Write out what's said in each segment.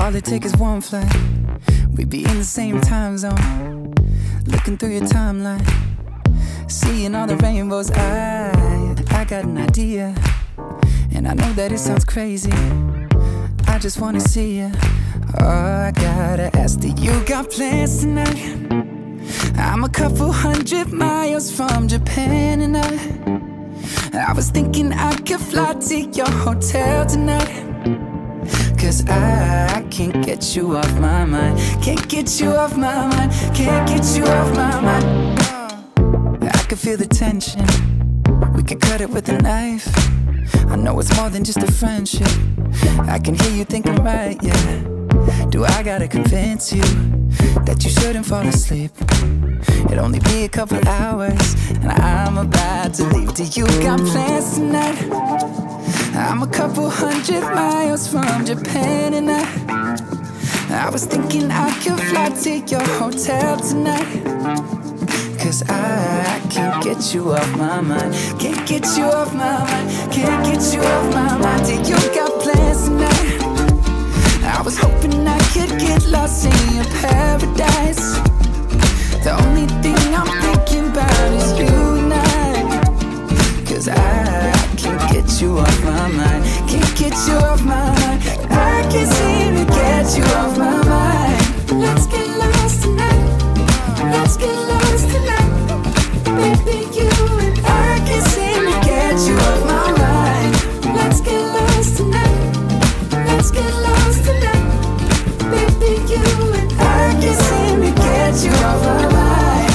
All it takes is one flight, we'd be in the same time zone. Looking through your timeline, seeing all the rainbows. I got an idea, and I know that it sounds crazy. I just wanna see you. Oh, I gotta ask, do you got plans tonight? I'm a couple 100 miles from Japan, and I was thinking I could fly to your hotel tonight. Cause I can't get you off my mind. Can't get you off my mind. Can't get you off my mind. I can feel the tension, we could cut it with a knife. I know it's more than just a friendship. I can hear you thinking, right, yeah. Do I gotta convince you that you shouldn't fall asleep? It'll only be a couple hours, and I'm about to leave. Do you got plans tonight? I'm a couple 100 miles from Japan, and I was thinking I could fly to your hotel tonight. Cause I can't get you off my mind. Can't get you off my mind. Can't get you off my mind. Do you got plans tonight? I was hoping I could get lost in your paradise. The only thing I'm thinking about is you and I. Cause I can't get you off my mind. Can't get you off my mind. I can't seem to get you off my mind. Let's get lost tonight. Let's get lost tonight. Baby, you and I can't seem to get you off my mind. Let's get lost tonight. Let's get lost tonight. Baby, you and I can't seem to get you off my mind.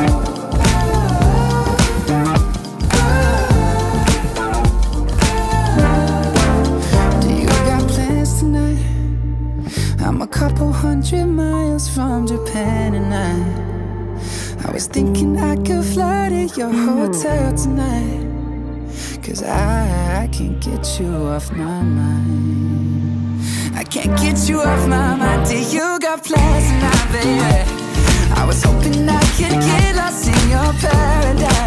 Do you got plans tonight? I'm a couple 100 miles from Japan, and I was thinking I could fly to your hotel tonight. Cause I can't get you off my mind. I can't get you off my mind. Do you got plans tonight, baby? I was hoping I could get lost in your paradise.